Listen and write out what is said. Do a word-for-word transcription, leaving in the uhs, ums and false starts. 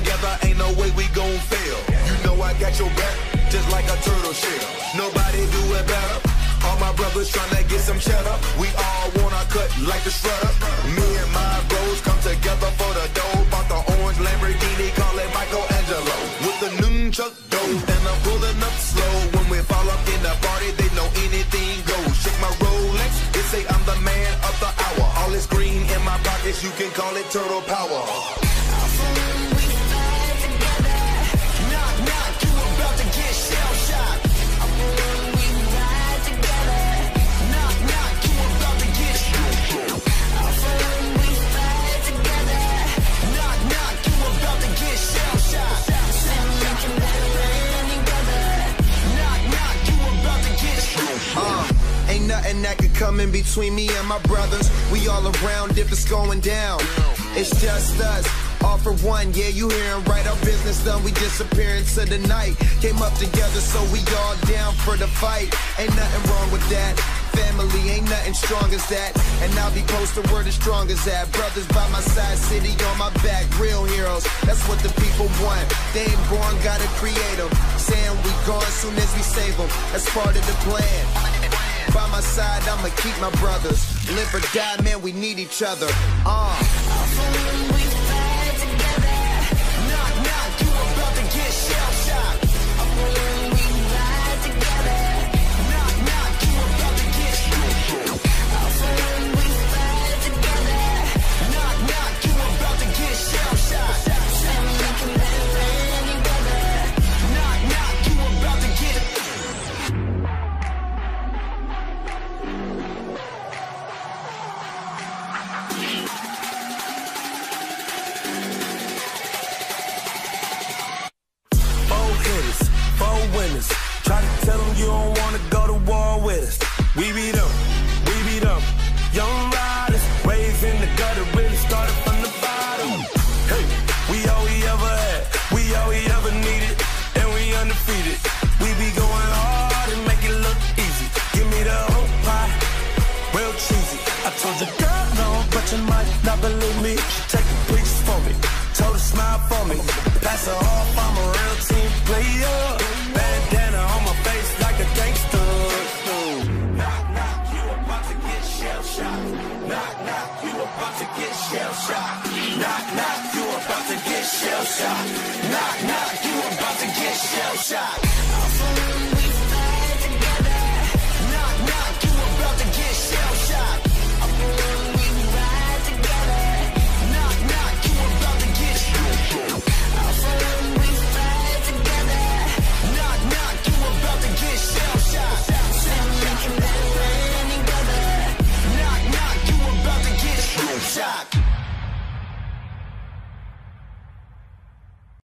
together, ain't no way we gon' fail. You know I got your back, just like a turtle shell. Nobody do it better. All my brothers tryna get some cheddar. We all wanna cut like the shredder. Me and my bros come together for the dough. Bought the orange Lamborghini, call it Michelangelo. With the nunchuck dough, and I'm pulling up slow. When we fall up in the party, they know anything goes. Shake my Rolex, they say I'm the man of the hour. All this green in my pockets, you can call it turtle power. Nothing that could come in between me and my brothers. We all around if it's going down. It's just us, all for one. Yeah, you hearing right, our business done. We disappear into the night. Came up together, so we all down for the fight. Ain't nothing wrong with that. Family ain't nothing strong as that. And I'll be posted where the strong as that. Brothers by my side, city on my back. Real heroes, that's what the people want. They ain't born, gotta create them. Saying we gone soon as we save them. That's part of the plan. By my side, I'ma keep my brothers. Live or die, man, we need each other. Uh. We fight together. Knock, knock, you about to get shell-shocked. We ride together. Knock, knock, you about to get shell-shocked. We fight together. Knock, knock, you about to get shell-shocked. We can better any brother. Knock, knock, you about to get try to tell them you don't wanna go to war with us. We beat them, we beat them. Young riders, raised in the gutter, really started from the bottom. Hey, we all we ever had, we all we ever needed, and we undefeated. We be going hard and make it look easy. Give me the whole pie, real cheesy. I told you, girl, no, but you might not believe me. She taking pictures for me, told her smile for me. Pass her off, I'm a real team player. Bandana on my face like a gangster. Knock, knock, you about to get shell-shocked. Knock, knock, you about to get shell-shocked.